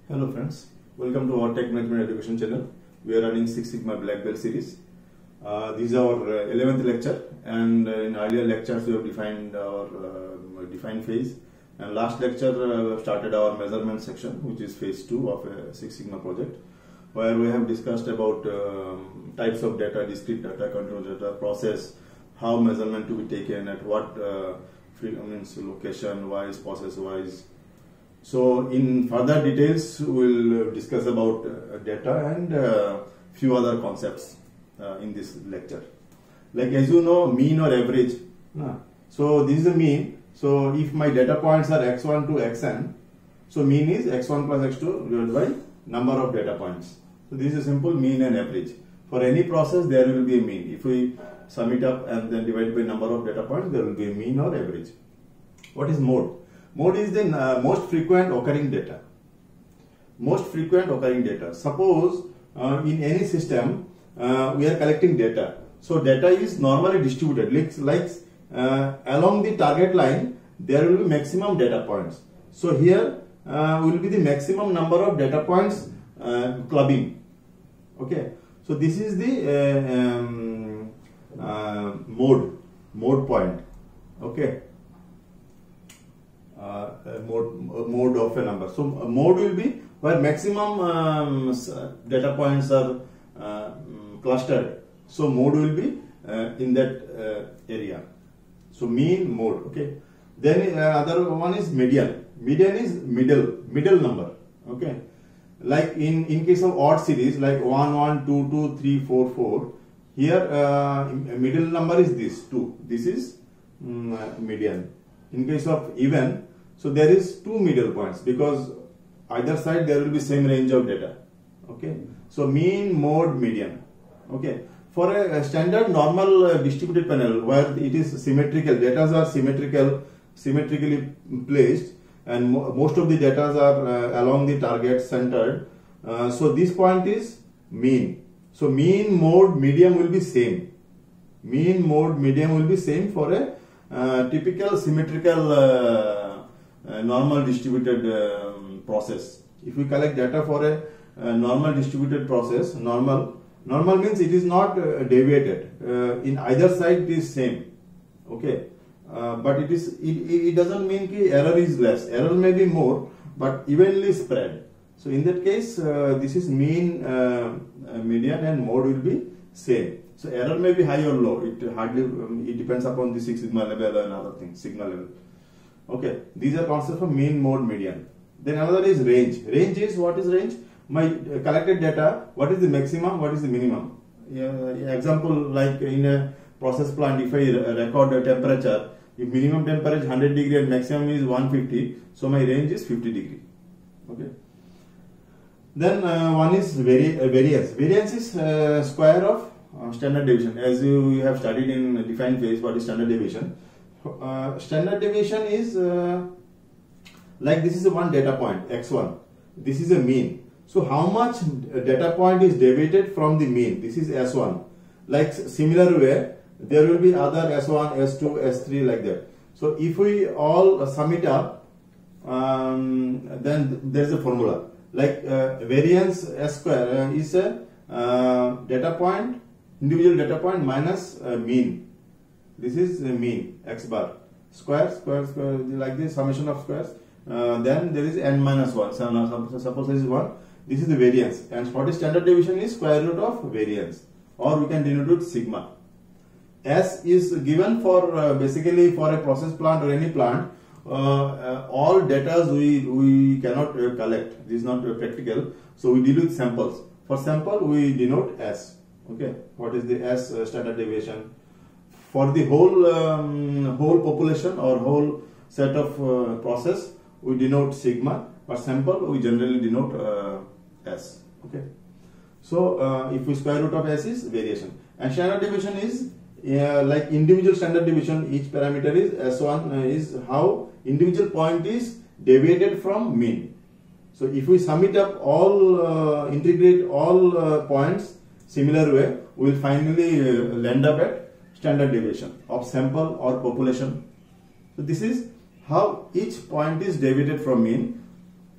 Hello friends, welcome to our Tech Management Education channel. We are running Six Sigma Black Belt series. This is our 11th lecture, and in earlier lectures we have defined our defined phase, and last lecture we have started our measurement section, which is phase 2 of a Six Sigma project, where we have discussed about types of data, discrete data, continuous data, process, how measurement to be taken, at what location wise, process wise. So in further details we'll discuss about data and few other concepts in this lecture. Like, as you know, mean or average. So this is a mean. So if my data points are x1 to xn, so mean is x1 plus x2 divided by number of data points. So this is a simple mean and average. For any process there will be a mean. If we sum it up and then divide by number of data points, there will be a mean or average. What is mode? Mode is the most frequent occurring data. Most frequent occurring data. Suppose in any system we are collecting data. So data is normally distributed. Like along the target line there will be maximum data points. So here will be the maximum number of data points clubbing. Okay. So this is the mode point. Okay. Mode of a number. So mode will be where maximum data points are clustered. So mode will be in that area. So mean, mode. Okay. Then other one is median. Median is middle number. Okay. Like in case of odd series, like 1 1 2 2 3 4 4. Here middle number is this 2. This is median. In case of even, so there is two middle points because either side there will be same range of data. Okay. So mean, mode, median. Okay. For a standard normal distributed panel where it is symmetrical, data are symmetrically placed, and most of the data are along the target centered. So this point is mean. So mean, mode, median will be same. Mean, mode, median will be same for a typical symmetrical normal distributed process. If we collect data for a normal distributed process, normal means it is not deviated. In either side it is same. Okay, but it doesn't mean that error is less. Error may be more, but evenly spread. So in that case, this is mean, median, and mode will be same. So error may be high or low. It depends upon the Six Sigma level and other things, sigma level. Okay, these are concepts of mean, mode, median. Then another is range. Range is, what is range? My collected data, what is the maximum, what is the minimum? Example, like in a process plant, if I record a temperature, if minimum temperature is 100 degree and maximum is 150, so my range is 50 degree. Okay. Then one is variance. Variance is square of standard deviation. As you have studied in defined phase, what is standard deviation? Standard deviation is like this is a one data point x1. This is a mean. So how much data point is deviated from the mean? This is S1. Like similar way, there will be other S1, S2, S3 like that. So if we all sum it up, then there is a formula. Like variance S square is a data point, individual data point minus mean. This is the mean, x bar. Square, like this, summation of squares. Then there is n minus 1. So suppose this is 1. This is the variance. And what is standard deviation is square root of variance. Or we can denote it sigma. S is given for basically for a process plant or any plant. All data we cannot collect. This is not practical. So we deal with samples. For sample we denote S. Okay. What is the S standard deviation? For the whole population or whole set of process, we denote sigma. For sample, we generally denote S. Okay. So if we square root of S is variation, and standard deviation is like individual standard deviation. Each parameter is S1 is how individual point is deviated from mean. So if we sum it up, all integrate all points similar way, we will finally land up at standard deviation of sample or population. So this is how each point is deviated from mean.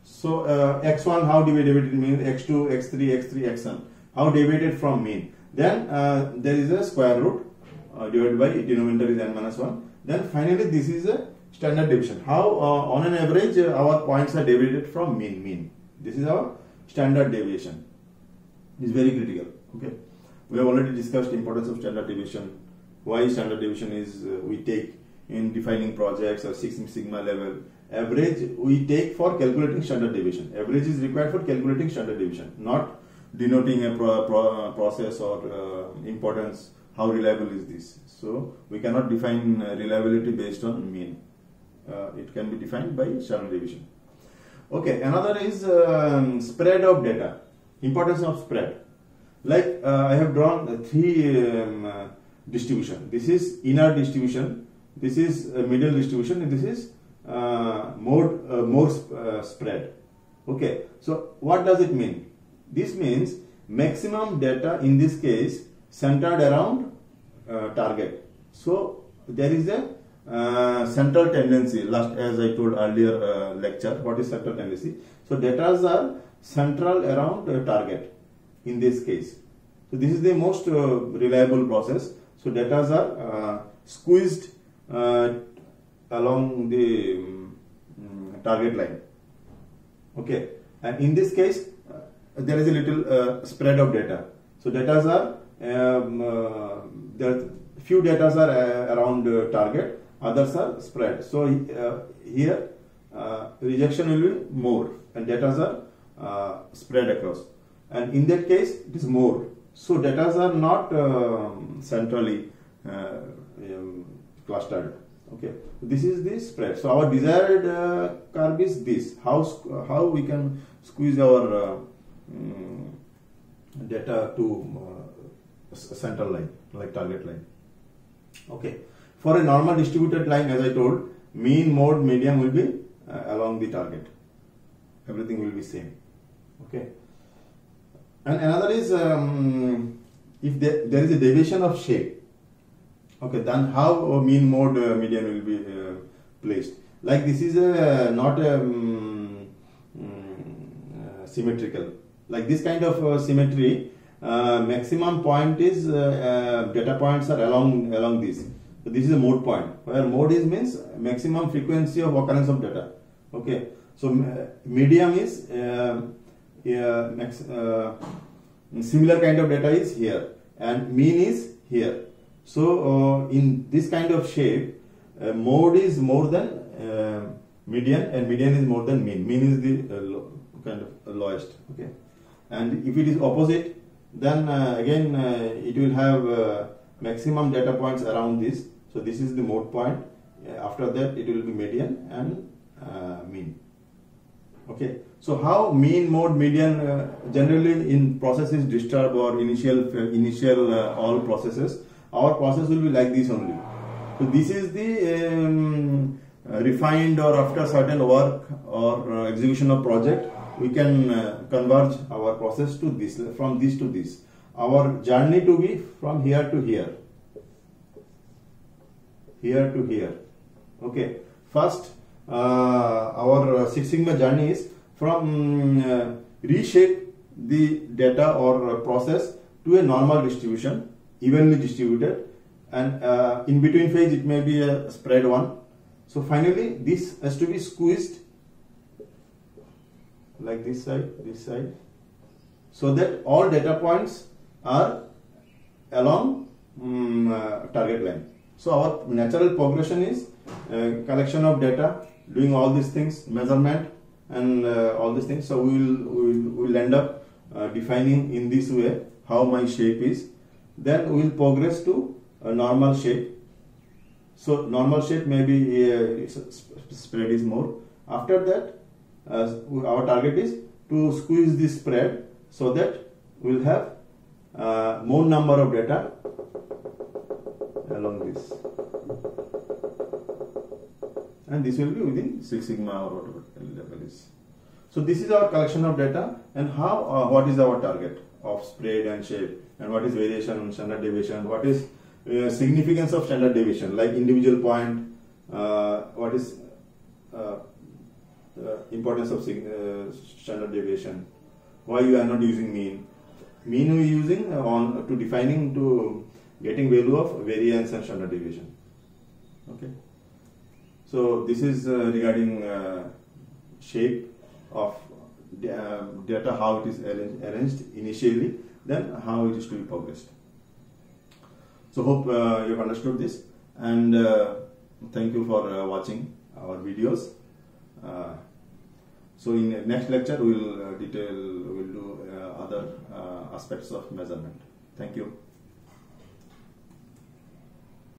So x1, how divided mean, x2, x3, x3, xn, how divided from mean. Then there is a square root divided by denominator is n minus 1. Then finally this is a standard deviation. How on an average our points are divided from mean. This is our standard deviation. It's very critical. Okay, we have already discussed importance of standard deviation. Why standard deviation is we take in defining projects or Six Sigma level. Average we take for calculating standard deviation. Average is required for calculating standard deviation, not denoting a process or importance. How reliable is this? So we cannot define reliability based on mean. It can be defined by standard deviation. Okay, another is spread of data. Importance of spread. Like I have drawn three distribution. This is inner distribution. This is middle distribution. And this is more spread. Okay. So what does it mean? This means maximum data in this case centered around target. So there is a central tendency. As I told earlier lecture, what is central tendency? So data are central around target in this case. So this is the most reliable process. So data are squeezed along the target line. Okay, and in this case there is a little spread of data. So data are there few data are around target, others are spread. So here rejection will be more and data are spread across, and in that case it is more. So data are not centrally clustered. Okay, this is the spread. So our desired curve is this. How we can squeeze our data to central line, like target line. Okay, for a normal distributed line, as I told, mean, mode, median will be along the target. Everything will be same. Okay, and another is if there is a deviation of shape. Okay, then how mean, mode, median will be placed. Like this is not symmetrical. Like this kind of symmetry, maximum point is data points are along this. So this is a mode point, where mode is means maximum frequency of occurrence of data. Okay, so medium is similar kind of data is here, and mean is here. So in this kind of shape, mode is more than median, and median is more than mean. Mean is the kind of lowest. Okay, and if it is opposite, then again it will have maximum data points around this. So this is the mode point. After that, it will be median and mean. Okay, so how mean, mode, median generally in processes disturbed or initial all processes. Our process will be like this only. So this is the refined, or after certain work or execution of project, we can converge our process to this, from this to this. Our journey to be from here to here, here to here. Okay, first our Six Sigma journey is from reshape the data or process to a normal distribution, evenly distributed, and in between phase it may be a spread one. So finally this has to be squeezed like this side, so that all data points are along target line. So our natural progression is collection of data, doing all these things, measurement and all these things. So we'll end up defining in this way how my shape is. Then we will progress to a normal shape. So normal shape maybe spread is more. After that, our target is to squeeze this spread so that we will have more number of data along this, and this will be within Six Sigma or whatever level is. So this is our collection of data, and how what is our target of spread and shape, and what is variation, standard deviation, what is significance of standard deviation, like individual point, what is importance of standard deviation, why you are not using mean. Mean we are using on to defining to getting value of variance and standard deviation. Okay. So this is regarding shape of data, how it is arranged initially, then how it is to be published. So hope you have understood this, and thank you for watching our videos. So in the next lecture we will do other aspects of measurement. Thank you.